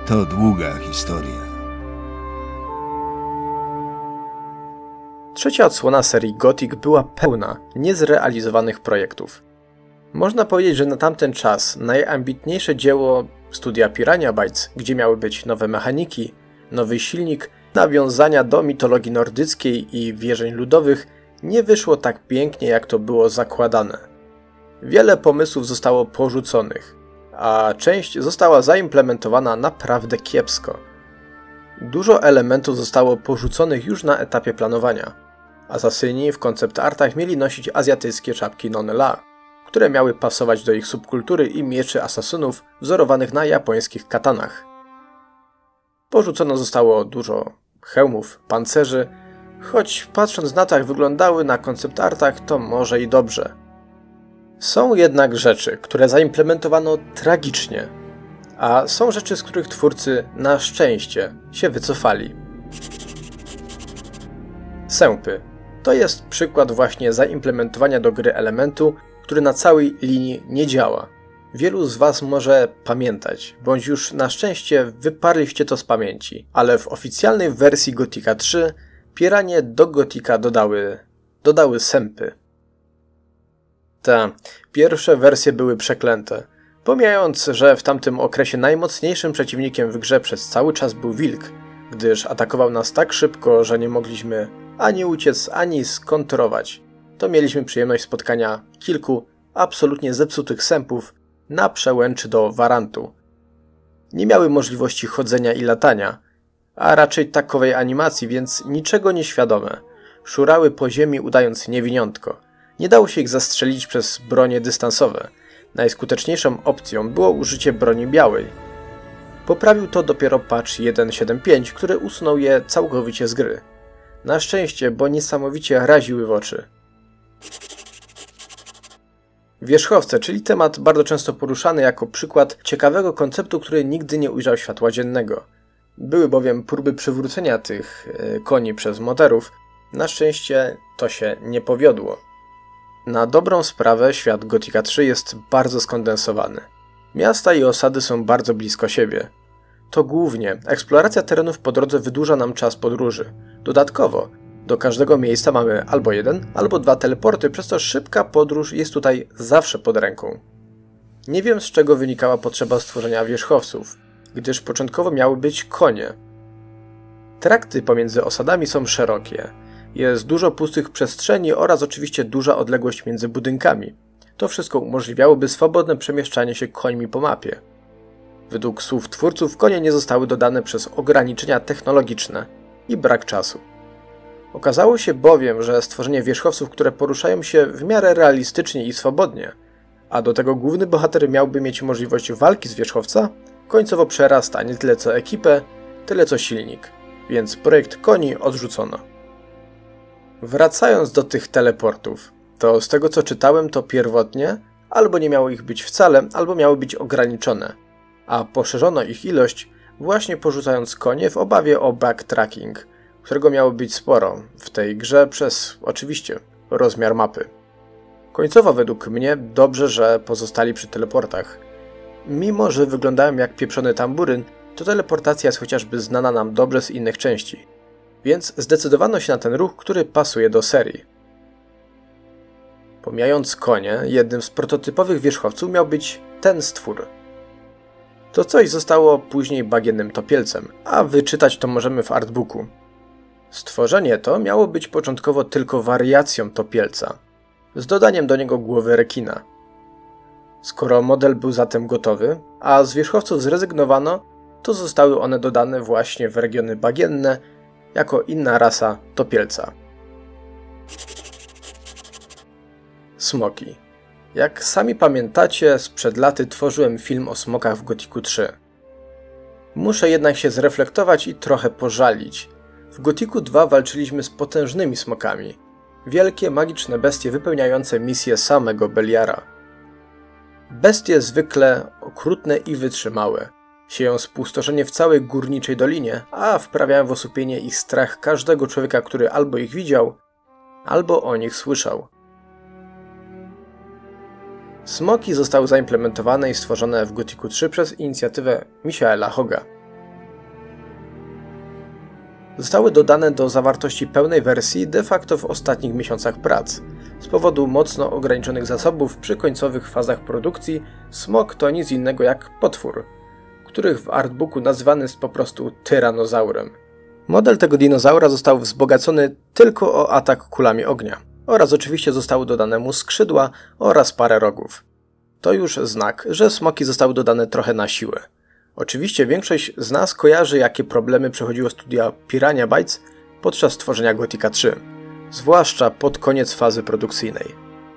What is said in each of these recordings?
To długa historia. Trzecia odsłona serii Gothic była pełna niezrealizowanych projektów. Można powiedzieć, że na tamten czas najambitniejsze dzieło studia Piranha Bytes, gdzie miały być nowe mechaniki, nowy silnik, nawiązania do mitologii nordyckiej i wierzeń ludowych, nie wyszło tak pięknie, jak to było zakładane. Wiele pomysłów zostało porzuconych, a część została zaimplementowana naprawdę kiepsko. Dużo elementów zostało porzuconych już na etapie planowania. Asasyni w koncept artach mieli nosić azjatyckie czapki non-la, które miały pasować do ich subkultury i mieczy asasynów wzorowanych na japońskich katanach. Porzucono zostało dużo hełmów, pancerzy, choć patrząc na to, jak wyglądały na koncept artach, to może i dobrze. Są jednak rzeczy, które zaimplementowano tragicznie, a są rzeczy, z których twórcy na szczęście się wycofali. Sępy. To jest przykład właśnie zaimplementowania do gry elementu, który na całej linii nie działa. Wielu z Was może pamiętać, bądź już na szczęście wyparliście to z pamięci, ale w oficjalnej wersji Gothica 3 Piranie do Gothica dodały sępy. Te pierwsze wersje były przeklęte. Pomijając, że w tamtym okresie najmocniejszym przeciwnikiem w grze przez cały czas był wilk, gdyż atakował nas tak szybko, że nie mogliśmy ani uciec, ani skontrować, to mieliśmy przyjemność spotkania kilku absolutnie zepsutych sępów na przełęczy do Warantu. Nie miały możliwości chodzenia i latania, a raczej takowej animacji, więc niczego nieświadome. Szurały po ziemi, udając niewiniątko. Nie dało się ich zastrzelić przez bronie dystansowe. Najskuteczniejszą opcją było użycie broni białej. Poprawił to dopiero patch 1.7.5, który usunął je całkowicie z gry. Na szczęście, bo niesamowicie raziły w oczy. Wierzchowce, czyli temat bardzo często poruszany jako przykład ciekawego konceptu, który nigdy nie ujrzał światła dziennego. Były bowiem próby przywrócenia tych koni przez moderów. Na szczęście to się nie powiodło. Na dobrą sprawę świat Gothica 3 jest bardzo skondensowany. Miasta i osady są bardzo blisko siebie. To głównie eksploracja terenów po drodze wydłuża nam czas podróży. Dodatkowo, do każdego miejsca mamy albo jeden, albo dwa teleporty, przez to szybka podróż jest tutaj zawsze pod ręką. Nie wiem, z czego wynikała potrzeba stworzenia wierzchowców, gdyż początkowo miały być konie. Trakty pomiędzy osadami są szerokie. Jest dużo pustych przestrzeni oraz oczywiście duża odległość między budynkami. To wszystko umożliwiałoby swobodne przemieszczanie się końmi po mapie. Według słów twórców konie nie zostały dodane przez ograniczenia technologiczne i brak czasu. Okazało się bowiem, że stworzenie wierzchowców, które poruszają się w miarę realistycznie i swobodnie, a do tego główny bohater miałby mieć możliwość walki z wierzchowca, końcowo przerasta nie tyle co ekipę, tyle co silnik, więc projekt koni odrzucono. Wracając do tych teleportów, to z tego co czytałem, to pierwotnie albo nie miało ich być wcale, albo miały być ograniczone, a poszerzono ich ilość właśnie porzucając konie w obawie o backtracking, którego miało być sporo w tej grze przez, oczywiście, rozmiar mapy. Końcowo według mnie dobrze, że pozostali przy teleportach. Mimo, że wyglądają jak pieprzony tamburyn, to teleportacja jest chociażby znana nam dobrze z innych części. Więc zdecydowano się na ten ruch, który pasuje do serii. Pomijając konie, jednym z prototypowych wierzchowców miał być ten stwór. To coś zostało później bagiennym topielcem, a wyczytać to możemy w artbooku. Stworzenie to miało być początkowo tylko wariacją topielca, z dodaniem do niego głowy rekina. Skoro model był zatem gotowy, a z wierzchowców zrezygnowano, to zostały one dodane właśnie w regiony bagienne, jako inna rasa topielca. Smoki. Jak sami pamiętacie, sprzed laty tworzyłem film o smokach w Gothicu 3. Muszę jednak się zreflektować i trochę pożalić. W Gothicu 2 walczyliśmy z potężnymi smokami. Wielkie, magiczne bestie wypełniające misję samego Beliara. Bestie zwykle okrutne i wytrzymałe. Sieją spustoszenie w całej górniczej dolinie, a wprawiają w osłupienie ich strach każdego człowieka, który albo ich widział, albo o nich słyszał. Smoki zostały zaimplementowane i stworzone w Gothicu 3 przez inicjatywę Michaela Hogga. zostały dodane do zawartości pełnej wersji de facto w ostatnich miesiącach prac. Z powodu mocno ograniczonych zasobów przy końcowych fazach produkcji, smok to nic innego jak potwór, których w artbooku nazywany jest po prostu tyranozaurem. Model tego dinozaura został wzbogacony tylko o atak kulami ognia oraz oczywiście zostały dodane mu skrzydła oraz parę rogów. To już znak, że smoki zostały dodane trochę na siłę. Oczywiście większość z nas kojarzy, jakie problemy przechodziło studia Piranha Bytes podczas tworzenia Gothica 3, zwłaszcza pod koniec fazy produkcyjnej.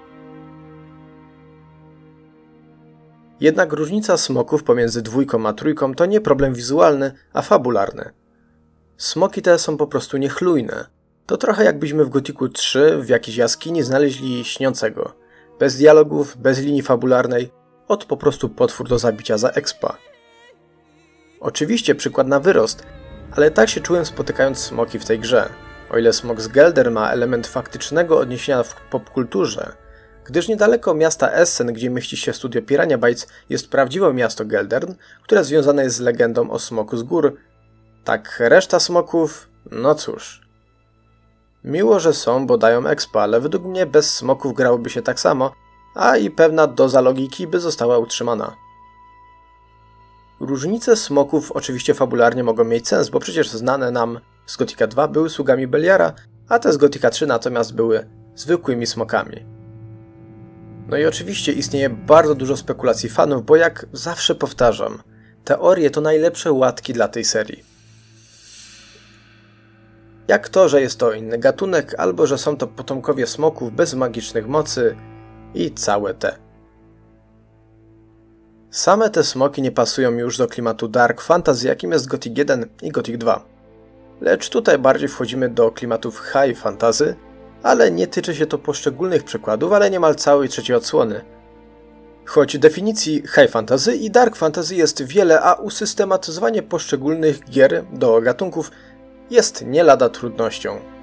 Jednak różnica smoków pomiędzy 2 a 3 to nie problem wizualny, a fabularny. Smoki te są po prostu niechlujne. To trochę jakbyśmy w Gothicu 3 w jakiejś jaskini znaleźli śniącego. Bez dialogów, bez linii fabularnej, po prostu potwór do zabicia za expa. Oczywiście przykład na wyrost, ale tak się czułem spotykając smoki w tej grze. O ile smok z Geldern ma element faktycznego odniesienia w popkulturze, gdyż niedaleko miasta Essen, gdzie mieści się studio Piranha Bytes, jest prawdziwe miasto Geldern, które związane jest z legendą o smoku z gór. Tak reszta smoków, no cóż. Miło, że są, bo dają expa, ale według mnie bez smoków grałoby się tak samo, a i pewna doza logiki by została utrzymana. Różnice smoków oczywiście fabularnie mogą mieć sens, bo przecież znane nam z Gothica 2 były sługami Beliara, a te z Gothica 3 natomiast były zwykłymi smokami. No i oczywiście istnieje bardzo dużo spekulacji fanów, bo jak zawsze powtarzam, teorie to najlepsze łatki dla tej serii. Jak to, że jest to inny gatunek, albo że są to potomkowie smoków bez magicznych mocy i całe te. Same te smoki nie pasują już do klimatu dark fantasy, jakim jest Gothic 1 i Gothic 2. Lecz tutaj bardziej wchodzimy do klimatów high fantasy, ale nie tyczy się to poszczególnych przykładów, ale niemal całej trzeciej odsłony. Choć definicji high fantasy i dark fantasy jest wiele, a usystematyzowanie poszczególnych gier do gatunków jest nie lada trudnością.